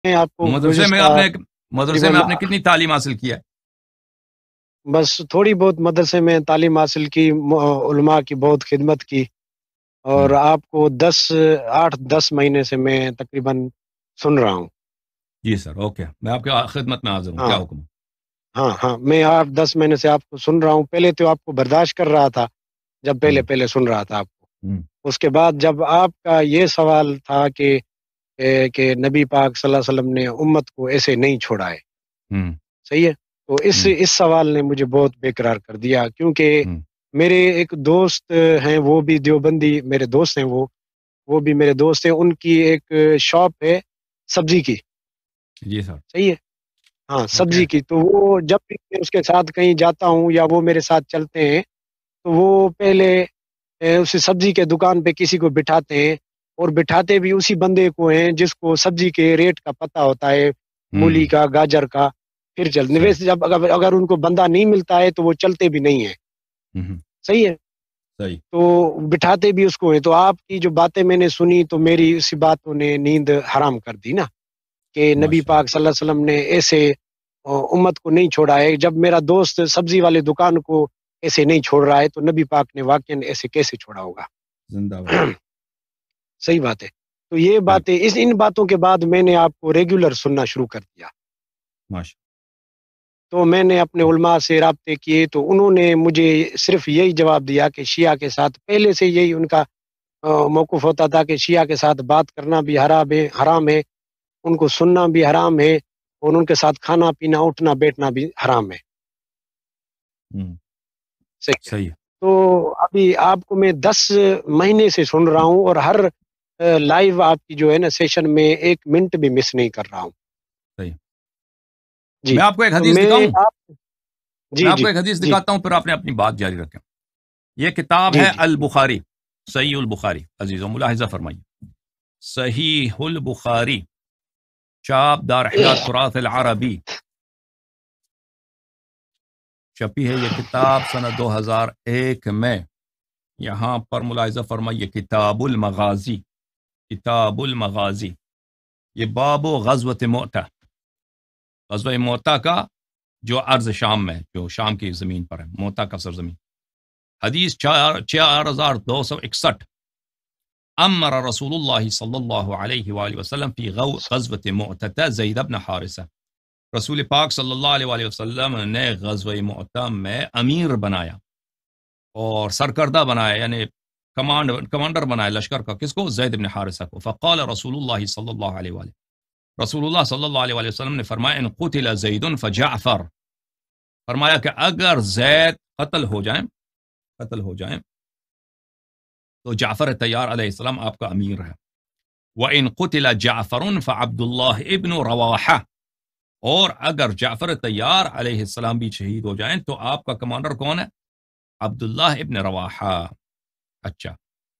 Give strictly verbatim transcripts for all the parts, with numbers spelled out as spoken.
میں آپ کو مدرسے میں گزشتہ آپ نے مدرسے میں تقریباً آپ نے کتنی تعلیم حاصل کی ہے؟ بس تھوڑی بہت مدرسے میں تعلیم حاصل کی، م- علماء کی بہت خدمت کی، اور ہوں، آپ کو دس آٹھ دس مہینے سے میں تقریباً سن رہا ہوں۔ جی سر، اوکے، میں آپ کی خدمت میں حاضر ہوں، ہاں کیا حکم ہے؟ ہاں ہاں میں آٹھ دس مہینے سے آپ کو سن رہا ہوں۔ پہلے تو آپ کو برداشت کر رہا تھا، جب پہلے ہوں، پہلے سن رہا تھا آپ ہوں، کو۔ اس کے بعد جب آپ کا یہ سوال تھا کہ اے، کہ نبی پاک صلی اللہ علیہ وسلم نے امت کو ایسے نہیں چھوڑا ہے، ہوں، صحیح ہے، تو اس ہوں، اس سوال نے مجھے بہت بے قرار کر دیا، کیونکہ ہوں، میرے ایک دوست ہیں، وہ بھی دیوبندی میرے دوست ہیں، وہ وہ بھی میرے دوست ہیں، ان کی ایک شاپ ہے سبزی کی، جی سر، صحیح ہے، ہاں اوکے، سبزی کی، تو وہ جب بھی میں اس کے ساتھ کہیں جاتا ہوں یا وہ میرے ساتھ چلتے ہیں، تو وہ پہلے اے، اسی سبزی کے دکان پہ کسی کو بٹھاتے ہیں، اور بٹھاتے بھی اسی بندے کو ہیں جس کو سبزی کے ریٹ کا پتہ ہوتا ہے، ہوں، مولی کا، گاجر کا، پھر چلتے صحیح، ویسے جب اگر اگر ان کو بندہ نہیں ملتا ہے تو وہ چلتے بھی نہیں ہیں، ہوں، ہوں، صحیح ہے، صحیح، تو بٹھاتے بھی اس کو ہیں۔ تو آپ کی جو باتیں میں نے سنی تو میری اسی باتوں نے نیند حرام کر دی نا، کہ نبی ماشاء اللہ، پاک صلی اللہ علیہ وسلم نے ایسے آ، امت کو نہیں چھوڑا ہے۔ جب میرا دوست سبزی والے دکان کو ایسے نہیں چھوڑ رہا ہے تو نبی پاک نے واقعا ایسے کیسے چھوڑا ہوگا؟ زندہ باد، صحیح بات ہے۔ تو یہ بالکل، باتیں، اس ان باتوں کے بعد میں نے آپ کو ریگولر سننا شروع کر دیا، ماشاء تو میں نے اپنے اللہ، علماء سے رابطے کیے، تو انہوں نے مجھے صرف یہی جواب دیا کہ شیعہ کے ساتھ پہلے سے یہی ان کا آ، موقف ہوتا تھا کہ شیعہ کے ساتھ بات کرنا بھی حرام ہے حرام ہے ان کو سننا بھی حرام ہے، اور ان کے ساتھ کھانا پینا اٹھنا بیٹھنا بھی حرام ہے، ہوں، صحیح ہے۔ صحیح ہے، تو ابھی آپ کو میں دس مہینے سے سن رہا ہوں، اور ہر لائیو آپ کی جو ہے نا سیشن میں ایک منٹ بھی مس نہیں کر رہا ہوں، صحیح، جی۔ میں آپ کو ایک تو حدیث میں دکھاؤں، آپ میں جی آپ جی کو ایک حدیث جی دکھاتا ہوں، پھر آپ نے اپنی بات جاری رکھیں۔ یہ کتاب جی ہے جی البخاری، صحیح البخاری، عزیزوں ملاحظہ فرمائیے، صحیح البخاری، چاپ دار احیاء تراث العربی، چھپی ہے یہ کتاب سنہ دو ہزار ایک میں۔ یہاں پر ملاحظہ فرمائیے، کتاب المغازی، کتاب المغازی، یہ باب و غزوۃ مؤتہ، غزوہ مؤتہ کا جو ارض شام میں، جو شام کی زمین پر ہے، مؤتہ کا سرزمین، حدیث چار چار ہزار دو سو اکسٹھ، امر رسول اللہ صلی اللہ علیہ وآلہ وسلم فی غزوۃ مؤتہ زید بن حارثہ، رسول پاک صلی اللہ علیہ وآلہ وسلم نے غزوہ مؤتہ میں امیر بنایا اور سرکردہ بنایا، یعنی کمانڈ کمانڈر بنایا لشکر کا، کس کو؟ زید بن حارثہ کو۔ فقال رسول اللہ صلی اللہ علیہ وآلہ، رسول اللہ صلی اللہ علیہ وآلہ وسلم نے فرمایا، ان قتل زید فجعفر، فرمایا کہ اگر زید قتل ہو جائیں قتل ہو جائیں تو جعفر تیار علیہ السلام آپ کا امیر ہے۔ وَإِن قُتِلَ جَعْفَرٌ فَعَبْدُ اللَّهِ ابن رواحہ، اور اگر جعفر تیار علیہ السلام بھی شہید ہو جائیں تو آپ کا کمانڈر کون ہے؟ عبداللہ ابن رواحہ۔ اچھا،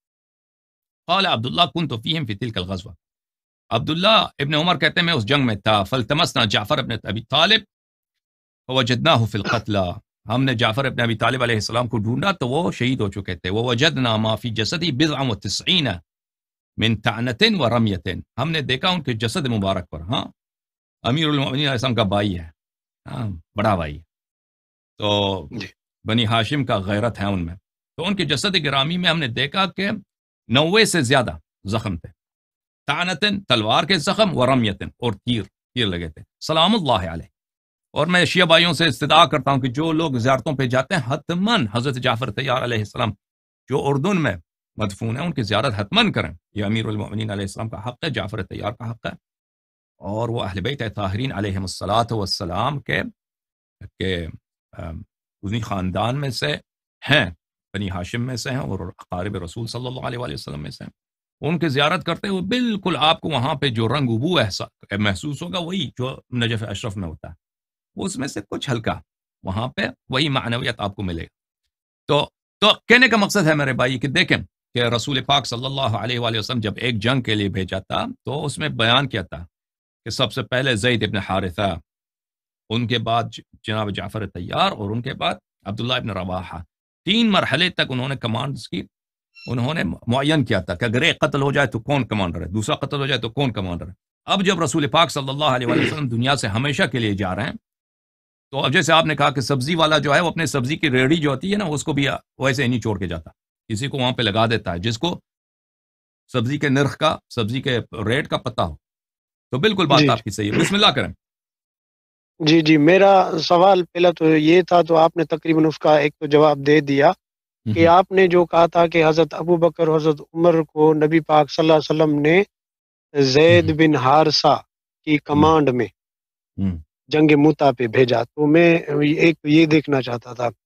قال عبداللہ كنت فيهم في تلك الغزوة، عبداللہ ابن عمر کہتے ہیں میں اس جنگ میں تھا، فالتمسنا جعفر ابن ابی طالب فوجدناه في القتلى، ہم نے جعفر ابن ابی طالب علیہ السلام کو ڈھونڈا تو وہ شہید ہو چکے تھے۔ ووجدنا ما في جسدی بضع وتسعین من طعنۃ ورمیۃ، ہم نے دیکھا ان کے جسد مبارک پر، ہاں امیر المؤمنین علیہ السلام کا بھائی ہے، ہاں بڑا بھائی، تو جی بنی ہاشم کا غیرت ہے ان میں، تو ان کے جسد گرامی میں ہم نے دیکھا کہ نوے سے زیادہ زخم تھے، طعنتن تلوار کے زخم، ورمیتن اور تیر تیر لگے تھے۔ سلام اللہ علیہ، اور میں شیعہ بھائیوں سے استدعا کرتا ہوں کہ جو لوگ زیارتوں پہ جاتے ہیں حتماً حضرت جعفر طیار علیہ السلام جو اردن میں مدفون ہیں ان کی زیارت حتماً کریں، یہ امیر المؤمنین علیہ السلام کا حق ہے، جعفر طیار کا حق ہے، اور وہ اہل بیت طاہرین علیہم الصلاۃ والسلام کے کہ انہی خاندان میں سے ہیں، بنی ہاشم میں سے ہیں، اور اقارب رسول صلی اللہ علیہ وآلہ وسلم میں سے ہیں۔ ان کی زیارت کرتے ہوئے بالکل آپ کو وہاں پہ جو رنگ ابو احساس محسوس ہوگا وہی جو نجف اشرف میں ہوتا ہے، اس میں سے کچھ ہلکا، وہاں پہ وہی معنویت آپ کو ملے گا۔ تو تو کہنے کا مقصد ہے میرے بھائی کہ دیکھیں کہ رسول پاک صلی اللہ علیہ وآلہ وسلم جب ایک جنگ کے لیے بھیجا تھا تو اس میں بیان کیا تھا کہ سب سے پہلے زید ابن حارثہ، ان کے بعد جناب جعفر طیار، اور ان کے بعد عبداللہ ابن رواحہ، تین مرحلے تک انہوں نے کمانڈز کی، انہوں نے معین کیا تھا کہ اگر ایک قتل ہو جائے تو کون کمانڈر ہے، دوسرا قتل ہو جائے تو کون کمانڈر ہے، اب جب رسول پاک صلی اللہ علیہ وآلہ وسلم دنیا سے ہمیشہ کے لیے جا رہے ہیں، تو اب جیسے آپ نے کہا کہ سبزی والا جو ہے وہ اپنے سبزی کی ریڑھی جو ہوتی ہے نا، اس کو بھی ویسے ہی نہیں چھوڑ کے جاتا، کسی کو وہاں پہ لگا دیتا ہے جس کو سبزی کے نرخ کا، سبزی کے ریٹ کا پتہ ہو. تو بالکل بات جی آپ کی صحیح ہے. بسم اللہ کریں. جی جی میرا سوال پہلا تو یہ تھا، تو آپ نے تقریباً اس کا ایک تو جواب دے دیا کہ آپ نے جو کہا تھا کہ حضرت ابو بکر اور حضرت عمر کو نبی پاک صلی اللہ علیہ وسلم نے زید بن حارثہ کی کمانڈ میں جنگ موتا پہ بھیجا. تو میں ایک یہ دیکھنا چاہتا تھا